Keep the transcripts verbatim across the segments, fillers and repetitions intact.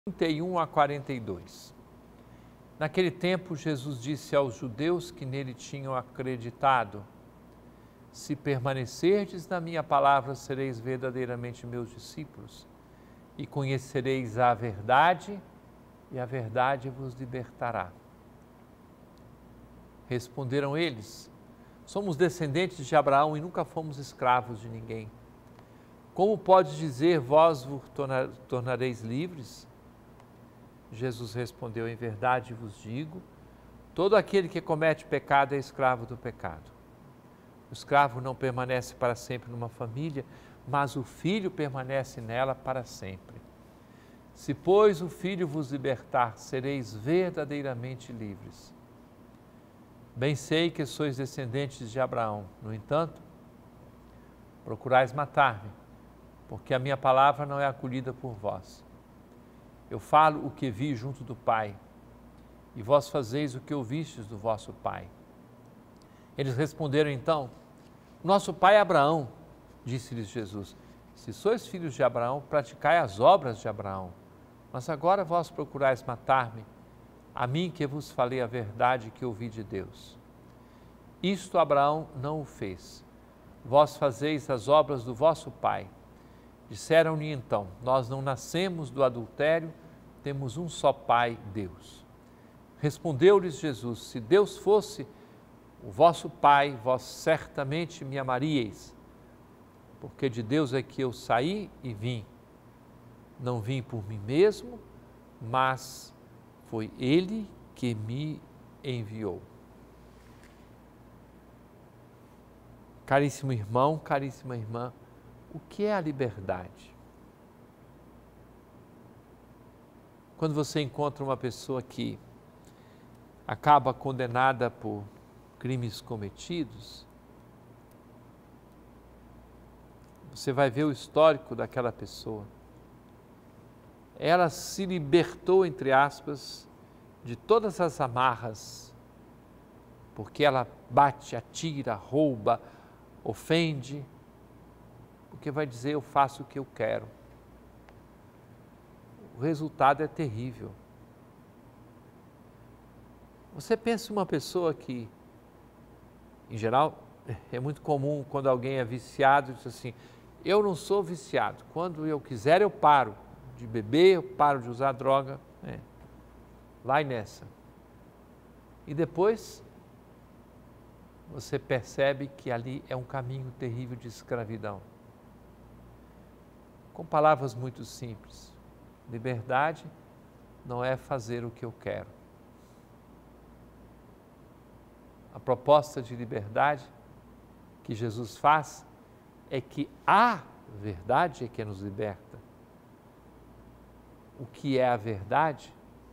trinta e um a quarenta e dois. Naquele tempo, Jesus disse aos judeus que nele tinham acreditado: se permanecerdes na minha palavra, sereis verdadeiramente meus discípulos e conhecereis a verdade, e a verdade vos libertará. Responderam eles: somos descendentes de Abraão e nunca fomos escravos de ninguém. Como pode dizer, vós vos tornareis livres? Jesus respondeu: em verdade vos digo, todo aquele que comete pecado é escravo do pecado. O escravo não permanece para sempre numa família, mas o filho permanece nela para sempre. Se, pois, o Filho vos libertar, sereis verdadeiramente livres. Bem sei que sois descendentes de Abraão, no entanto, procurais matar-me, porque a minha palavra não é acolhida por vós. Eu falo o que vi junto do Pai, e vós fazeis o que ouvistes do vosso pai. Eles responderam então: nosso pai Abraão. Disse-lhes Jesus: se sois filhos de Abraão, praticai as obras de Abraão. Mas agora vós procurais matar-me, a mim que vos falei a verdade que ouvi de Deus. Isto Abraão não o fez. Vós fazeis as obras do vosso pai. Disseram-lhe então: nós não nascemos do adultério, temos um só Pai, Deus. Respondeu-lhes Jesus: se Deus fosse o vosso Pai, vós certamente me amaríeis, porque de Deus é que eu saí e vim. Não vim por mim mesmo, mas foi Ele que me enviou. Caríssimo irmão, caríssima irmã, o que é a liberdade? Quando você encontra uma pessoa que acaba condenada por crimes cometidos, você vai ver o histórico daquela pessoa. Ela se libertou, entre aspas, de todas as amarras, porque ela bate, atira, rouba, ofende, porque vai dizer: eu faço o que eu quero. O resultado é terrível. Você pensa em uma pessoa que, em geral, é muito comum quando alguém é viciado, diz assim: eu não sou viciado, quando eu quiser eu paro de beber, eu paro de usar droga, é. Vai nessa. E depois você percebe que ali é um caminho terrível de escravidão. Com palavras muito simples, liberdade não é fazer o que eu quero. A proposta de liberdade que Jesus faz é que a verdade é que nos liberta. O que é a verdade?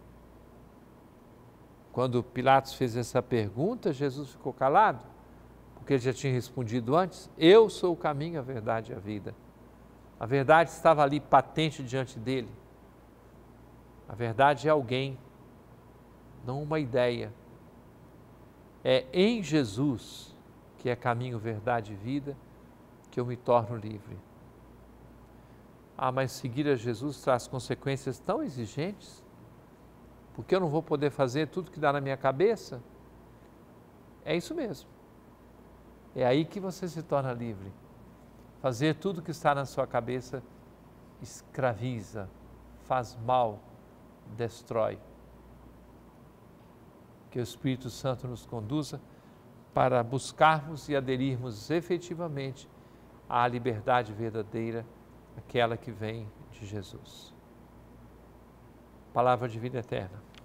Quando Pilatos fez essa pergunta, Jesus ficou calado, porque ele já tinha respondido antes: eu sou o caminho, a verdade e a vida. A verdade estava ali patente diante dele. A verdade é alguém, não uma ideia. É em Jesus, que é caminho, verdade e vida, que eu me torno livre. Ah, mas seguir a Jesus traz consequências tão exigentes, porque eu não vou poder fazer tudo que dá na minha cabeça? É isso mesmo. É aí que você se torna livre. Fazer tudo que está na sua cabeça escraviza, faz mal, destrói. Que o Espírito Santo nos conduza para buscarmos e aderirmos efetivamente à liberdade verdadeira, aquela que vem de Jesus. Palavra de vida eterna.